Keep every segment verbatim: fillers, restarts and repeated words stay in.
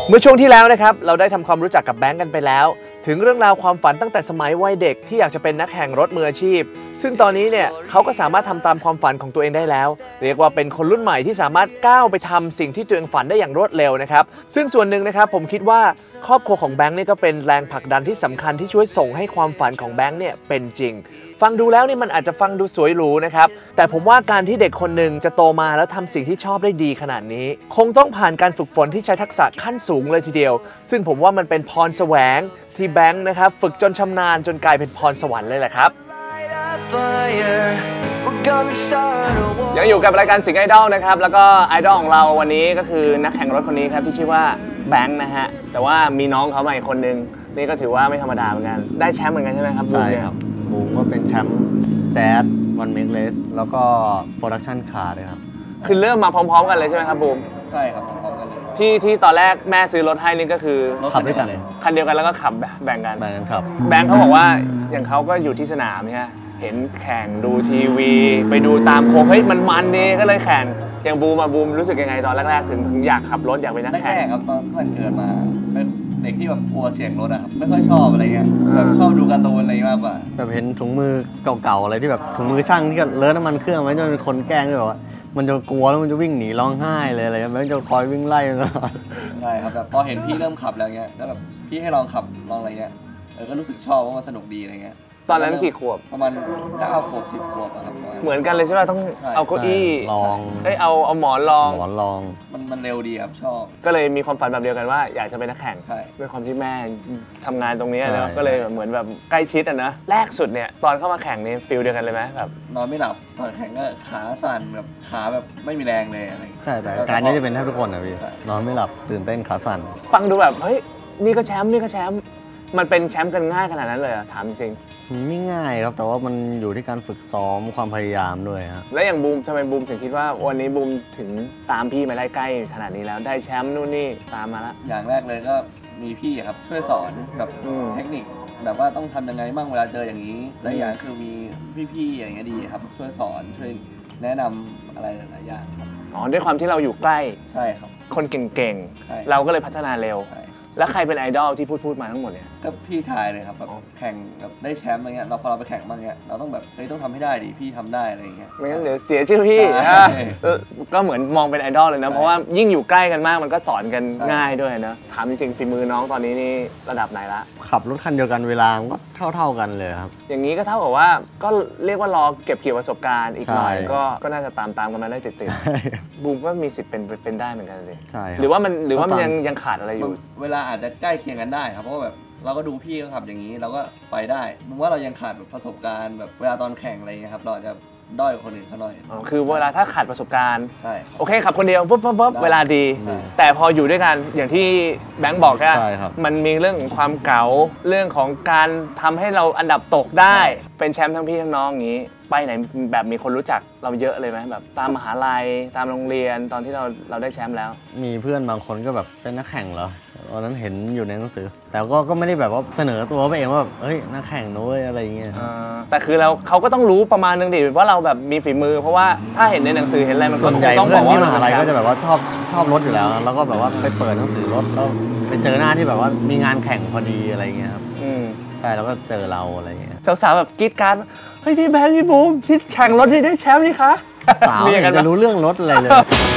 เมื่อช่วงที่แล้วนะครับเราได้ทำความรู้จักกับแบงค์กันไปแล้วถึงเรื่องราวความฝันตั้งแต่สมัยวัยเด็กที่อยากจะเป็นนักแข่งรถมืออาชีพซึ่งตอนนี้เนี่ยเขาก็สามารถทำตามความฝันของตัวเองได้แล้วเรียกว่าเป็นคนรุ่นใหม่ที่สามารถก้าวไปทำสิ่งที่ตัวเองฝันได้อย่างรวดเร็วนะครับซึ่งส่วนหนึ่งนะครับผมคิดว่าครอบครัวของแบงค์นี่ก็เป็นแรงผลักดันที่สำคัญที่ช่วยส่งให้ความฝันของแบงค์เนี่ยเป็นจริงฟังดูแล้วนี่มันอาจจะฟังดูสวยหรูนะครับแต่ผมว่าการที่เด็กคนหนึ่งจะโตมาแล้วทำสิ่งที่ชอบได้ดีขนาดนี้คงต้องผ่านการฝึกฝนที่ใช้ทักษะขั้นสูงเลยทีเดียวซึ่งผมว่ามันเป็นพรแสวงที่แบงค์นะครับฝึกจนชำนาญจนกลายเป็นพรสวรรค์เลยแหละครับยังอยู่กับรายการสิงห์ไอดอลนะครับแล้วก็ไอดอลของเราวันนี้ก็คือนักแข่งรถคนนี้ครับที่ชื่อว่าแบงค์นะฮะแต่ว่ามีน้องเขามาอีกคนนึงนี่ก็ถือว่าไม่ธรรมดาเหมือนกันได้แชมป์เหมือนกันใช่ไหมครับบูมใช่ครับบูมก็เป็นแชมป์แจ๊สวันเมกเลสแล้วก็โปรดักชั่นคาร์ด้วยครับคือเริ่มมาพร้อมๆกันเลยใช่ไหมครับบูมใช่ครับพร้อมกันเลยที่ที่ตอนแรกแม่ซื้อรถให้นี่ก็คือขับด้วยกันคันเดียวกันแล้วก็ขับแบ่งกันแบ่งกันครับแบงค์เขาบอกว่าอย่างเขาก็อยู่ที่สนามเนี่ยเห็นแข่งดูทีวีไปดูตามโค้งเฮ้ยมันมันดีก็เลยแข่งอย่างบูมมาบูมรู้สึกยังไงตอนแรกๆถึงอยากขับรถอยากเป็นนักแข่งครับตอนเพิ่งเกิดมาเป็นเด็กที่แบบกลัวเสียงรถอะครับไม่ค่อยชอบอะไรเงี้ยแบบชอบดูการ์ตูนอะไรมากกว่าแบบเห็นถุงมือเก่าๆอะไรที่แบบถุงมือช่างที่เลอะน้ำมันเครื่องไว้จนคนแกล้งด้วยว่ามันจะกลัวแล้วมันจะวิ่งหนีร้องไห้เลยอะไรมันจะคอยวิ่งไล่ตลอดใช่ครับแต่พอเห็นพี่เริ่มขับแล้วเงี้ยแล้วแบบพี่ให้ลองขับลองอะไรเงี้ยเออก็รู้สึกชอบว่ามันสนุกดีอะไรเงี้ยตอนนั้นกี่ขวบประมาณเก้าขวบสิบขวบครับเหมือนกันเลยใช่ไหมต้องเอาเก้าอี้ลองเอ้ยเอาเอาหมอนรองหมอนรองมันมันเร็วดีครับชอบก็เลยมีความฝันแบบเดียวกันว่าอยากจะเป็นนักแข่งด้วยความที่แม่ทำงานตรงนี้แล้วก็เลยเหมือนแบบใกล้ชิดอ่ะนะแรกสุดเนี่ยตอนเข้ามาแข่งนี่ฟีลเดียวกันเลยไหมแบบนอนไม่หลับตอนแข่งก็ขาสั่นแบบขาแบบไม่มีแรงเลยอะไรใช่แต่การนี้จะเป็นแทบทุกคนนะพี่นอนไม่หลับตื่นเต้นขาสั่นฟังดูแบบเฮ้ยนี่ก็แชมป์นี่ก็แชมป์มันเป็นแชมป์กันง่ายขนาดนั้นเลยถามจริงมันไม่ง่ายครับแต่ว่ามันอยู่ที่การฝึกซ้อมความพยายามด้วยครับแล้วอย่างบูมทำไมบูมถึงคิดว่าวันนี้บูมถึงตามพี่มาได้ใกล้ขนาดนี้แล้วได้แชมป์นู่นนี่ตามมาแล้วอย่างแรกเลยก็มีพี่ครับช่วยสอนแบบเทคนิคแบบว่าต้องทำยังไงบ้างเวลาเจออย่างนี้และอย่างคือมีพี่ๆอย่างเงี้ยดีครับช่วยสอนช่วยแนะนำอะไรหลายอย่างอ๋อด้วยความที่เราอยู่ใกล้ใช่ครับคนเก่งๆเราก็เลยพัฒนาเร็วแล้วใครเป็นไอดอลที่พูดพูดมาทั้งหมดเนี่ยก็พี่ชายเลยครับแบบแข่งแบบได้แชมป์อะไรเงี้ยเราพอเราไปแข่งบ้างเงี้ยเราต้องแบบเฮ้ยต้องทำให้ได้ดิพี่ทำได้อะไรเงี้ยไม่งั้นเดี๋ยวเสียชื่อพี่ก็เหมือนมองเป็นไอดอลเลยนะเพราะว่ายิ่งอยู่ใกล้กันมากมันก็สอนกันง่ายด้วยนะถามจริงๆฝีมือน้องตอนนี้นี่ระดับไหนละขับรถคันเดียวกันเวลาก็เท่าเท่ากันเลยครับอย่างนี้ก็เท่ากับว่าก็เรียกว่ารอเก็บเกี่ยวประสบการณ์อีกหน่อยก็ก็น่าจะตามตามกันมาได้ติดๆบูมก็มีสิทธิ์เป็นเป็นได้เหมือนกันเลยใช่หรือว่ามันหรือว่ามันยังยังขาดอะไรอยู่เวลาอาจจะใกล้เคียงกันได้ครับเพราะว่าแบบเราก็ดูพี่เขาขับอย่างนี้เราก็ไปได้มึงว่าเรายังขาดแบบประสบการณ์แบบเวลาตอนแข่งอะไรเงี้ยครับเราจะด้อยกว่าคนอื่นเขาหน่อยอ๋อคือเวลาถ้าขาดประสบการณ์ใช่โอเคขับคนเดียวปุ๊บปุ๊บปุ๊บเวลาดีแต่พออยู่ด้วยกันอย่างที่แบงค์บอกแค่มันมีเรื่องของความเก๋าเรื่องของการทำให้เราอันดับตกได้เป็นแชมป์ทั้งพี่ทั้งน้องอย่างนี้ไปไหนแบบมีคนรู้จักเราเยอะเลยไหมแบบตามมหาลัยตามโรงเรียนตอนที่เราเราได้แชมป์แล้วมีเพื่อนบางคนก็แบบเป็นนักแข่งเหรอตอนนั้นเห็นอยู่ในหนังสือแต่ก็ก็ไม่ได้แบบว่าเสนอตัวไปเองว่าแบบเฮ้ยนักแข่งนู้นอะไรอย่างเงี้ยแต่คือเราเขาก็ต้องรู้ประมาณนึงดิว่าเราแบบมีฝีมือเพราะว่าถ้าเห็นในหนังสือเห็นอะไรมันก็ต้องบอกว่าที่มหาลัยก็จะแบบว่าชอบชอบรถอยู่แล้วแล้วก็แบบว่าไปเปิดหนังสือรถแล้วไปเจอหน้าที่แบบว่ามีงานแข่งพอดีอะไรเงี้ยครับใช่แล้วก็เจอเราอะไรเงี้ยสาวๆแบบกรี๊ดการเฮ้ยพี่แบงค์พี่บูมที่แข่งรถที่ได้แชมป์นี่คะสาวเนี่ยจะรู้เรื่องรถอะไรเลย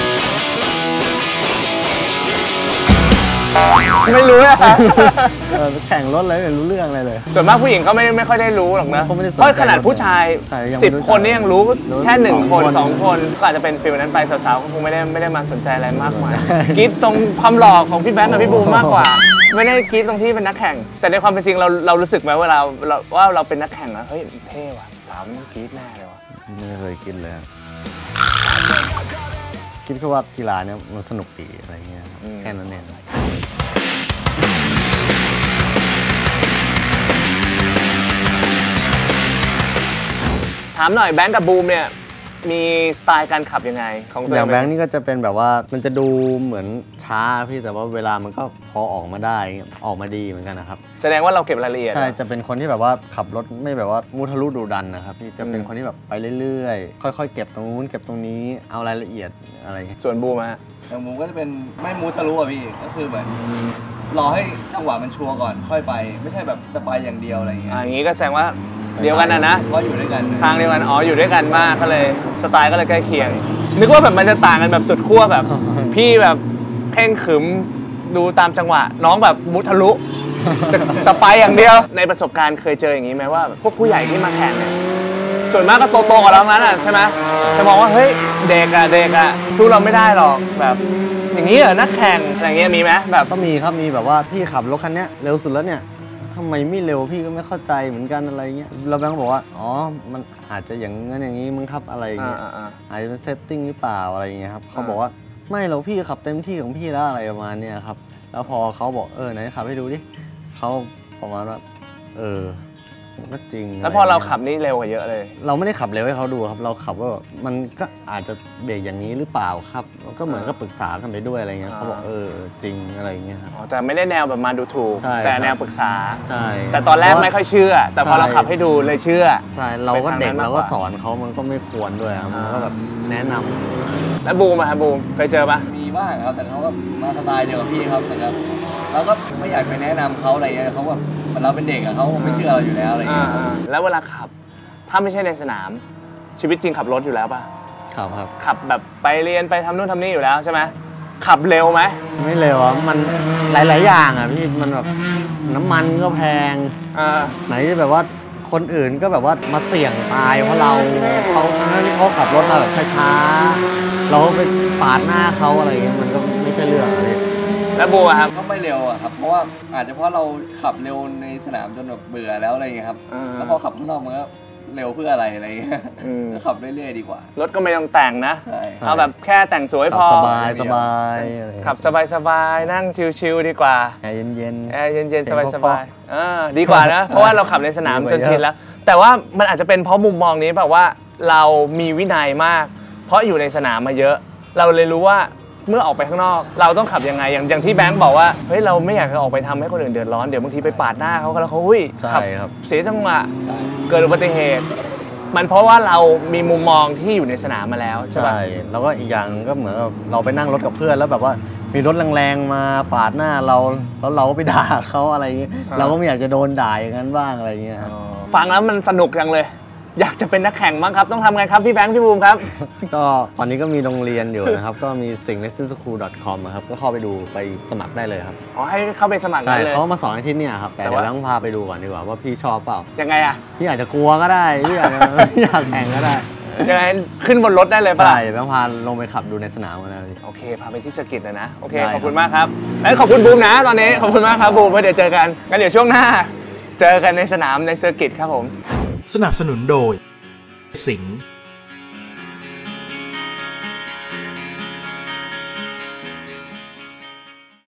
ไม่รู้นะแข่งรถอะไรไม่รู้เรื่องอะไรเลยส่วนมากผู้หญิงก็ไม่ไม่ค่อยได้รู้หรอกนะเพราะขนาดผู้ชายสิบคนนี่ยังรู้แค่หนึ่งคนสองคนก็อาจจะเป็นฟีลนั้นไปสาวๆก็คงไม่ได้ไม่ได้มาสนใจอะไรมากมายกรี๊ดตรงความหล่อของพี่แบงค์กับพี่บูมมากกว่าไม่ได้กรี๊ดตรงที่เป็นนักแข่งแต่ในความเป็นจริงเราเรารู้สึกไหมว่าเราว่าเราเป็นนักแข่งแล้วเฮ้ยเท่ว่ะสาวมันกรี๊ดแน่เลยว่ะไม่เคยกินเลยคิดแค่ว่ากีฬาเนี่ยมันสนุกดีอะไรเงี้ยแค่นั้นเองถามหน่อยแบงค์กับบูมเนี่ยมีสไตล์การขับยังไงของตัวอย่างแบงค์นี่ก็จะเป็นแบบว่ามันจะดูเหมือนช้าพี่แต่ว่าเวลามันก็พอออกมาได้ออกมาดีเหมือนกันนะครับแสดงว่าเราเก็บรายละเอียดใช่จะเป็นคนที่แบบว่าขับรถไม่แบบว่ามุทะลุดุดันนะครับพี่จะเป็นคนที่แบบไปเรื่อยๆค่อยๆเก็บตรงนู้นเก็บตรงนี้เอารายละเอียดอะไรส่วนบูมฮะอย่างบูมก็จะเป็นไม่มูทะลุอ่ะพี่ก็คือเหมือนรอให้จังหวะมันชัวร์ก่อนค่อยไปไม่ใช่แบบจะไปอย่างเดียวอะไรอย่างเงี้ยอย่างนี้ก็แสดงว่าเดียวกันนะนะก็อยู่ด้วยกันทางเดียวกันอ๋ออยู่ด้วยกันมากก็เลยสไตล์ก็เลยใกล้เคียงนึกว่าแบบมันจะต่างกันแบบสุดขั้วแบบ พี่แบบเพ่งขึมดูตามจังหวะน้องแบบมุทะลุแต่ไปอย่างเดียวในประสบการณ์เคยเจออย่างนี้ไหมว่าพวกผู้ใหญ่ที่มาแข่งเนี่ยส่วนมากก็โตๆกับเรานั้นอ่ะใช่ไหมจะมองว่าเฮ้ยเด็กอ่ะเด็กอ่ะสู้เราไม่ได้หรอกแบบอย่างนี้เหรอนักแข่งอะไรเงี้ยมีไหมแบบก็มีครับมีแบบว่าพี่ขับรถคันนี้เร็วสุดแล้วเนี่ยทำไมไม่เร็วพี่ก็ไม่เข้าใจเหมือนกันอะไรเงี้ยเราแบงค์บอกว่าอ๋อมันอาจจะอย่างนั้นอย่างนี้มึงครับอะไรเงี้ยอาจจะเป็นเซตติ้งหรือเปล่าอะไรเงี้ยครับเขาบอกว่าไม่เราพี่ขับเต็มที่ของพี่แล้วอะไรประมาณเนี้ยครับแล้วพอเขาบอกเออไหนขับให้ดูดิเขาประมาณว่าเออก็จริงแล้วพอเราขับนี่เร็วกว่าเยอะเลยเราไม่ได้ขับเร็วให้เขาดูครับเราขับว่ามันก็อาจจะเบรกอย่างนี้หรือเปล่าครับก็เหมือนก็ปรึกษากันไปด้วยอะไรเงี้ยเขาบอกเออจริงอะไรเงี้ยครับแต่ไม่ได้แนวแบบมาดูถูกแต่แนวปรึกษาใช่แต่ตอนแรกไม่ค่อยเชื่อแต่พอเราขับให้ดูเลยเชื่อใช่เราก็เด็กเราก็สอนเขามันก็ไม่ควรด้วยครับมันก็แบบแนะนำแล้วบูมอะบูมเคยเจอปะมีบ้างครับแต่เขาก็มาสไตล์เดียวกับพี่ครับแต่เราก็ไม่อยากไปแนะนำเขาอะไรเงี้ยเขาแบบเหมือนเราเป็นเด็กอะเขาไม่เชื่อเราอยู่แล้วอะไรเงี้ยแล้วเวลาขับถ้าไม่ใช่ในสนามชีวิตจริงขับรถอยู่แล้วป่ะขับครับขับแบบไปเรียนไปทำนู่นทำนี่อยู่แล้วใช่ไหมขับเร็วไหมไม่เร็วอ่ะมันหลายๆอย่างอ่ะพี่มันแบบน้ำมันก็แพงไหนจะแบบว่าคนอื่นก็แบบว่ามาเสี่ยงตายเพราะเราเขาเขาขับรถมาแบบช้าๆเราไปปาดหน้าเขาอะไรเงี้ยมันก็ไม่ใช่เรื่องอะไรแล้วบูครับก็ไม่เร็วอะครับเพราะว่าอาจจะเพราะเราขับเร็วในสนามจนแบบเบื่อแล้วอะไรเงี้ยครับแล้วพอขับข้างนอกมันก็เร็วเพื่ออะไรอะไรเงี้ยก็ขับเรื่อยๆดีกว่ารถก็ไม่ต้องแต่งนะเอาแบบแค่แต่งสวยพอสบายสบายขับสบายๆนั่งชิลๆดีกว่าแอร์เย็นๆแอร์เย็นๆสบายๆอ่าดีกว่านะเพราะว่าเราขับในสนามจนชินแล้วแต่ว่ามันอาจจะเป็นเพราะมุมมองนี้แบบว่าเรามีวินัยมากเพราะอยู่ในสนามมาเยอะเราเลยรู้ว่าเมื่อออกไปข้างนอกเราต้องขับยังไงอย่างอย่างที่แบงค์บอกว่าเฮ้ยเราไม่อยากจะออกไปทำให้คนอื่นเดือดร้อนเดี๋ยวบางทีไปปาดหน้าเขาแล้วเขาอุ้ยขับเสียจังหวะเกิดอุบัติเหตุมันเพราะว่าเรามีมุมมองที่อยู่ในสนามมาแล้วใช่ไหมแล้วก็อีกอย่างก็เหมือนเราไปนั่งรถกับเพื่อนแล้วแบบว่ามีรถแรงๆมาปาดหน้าเราแล้วเราก็ไปด่าเขาอะไรอย่างเงี้ยเราก็ไม่อยากจะโดนด่าอย่างนั้นบ้างอะไรเงี้ยฟังแล้วมันสนุกจังเลยอยากจะเป็นนักแข่งบ้างครับต้องทำไงครับพี่แบงค์พี่บูมครับก็ตอนนี้ก็มีโรงเรียนอยู่นะครับก็มี ซิงเลสซันสคูล ดอท คอม ครับก็เข้าไปดูไปสมัครได้เลยครับอ๋อให้เข้าไปสมัครได้เลยใช่เขามาสอนที่นี่ครับแต่เดี๋ยวต้องพาไปดูก่อนดีกว่าว่าพี่ชอบเปล่ายังไงอะพี่อาจจะกลัวก็ได้พี่อาจจะอยากแข่งก็ได้ยังไงขึ้นบนรถได้เลยป่ะใช่ต้องพาลงไปขับดูในสนามกันนะโอเคพาไปที่สกิทเลยนะโอเคขอบคุณมากครับและขอบคุณบูมนะตอนนี้ขอบคุณมากครับบูมเดี๋ยวเจอกันงั้นเดี๋ยวช่วงหน้าเจอกันในสนามในเซอร์กิตครับผมสนับสนุนโดยสิงห์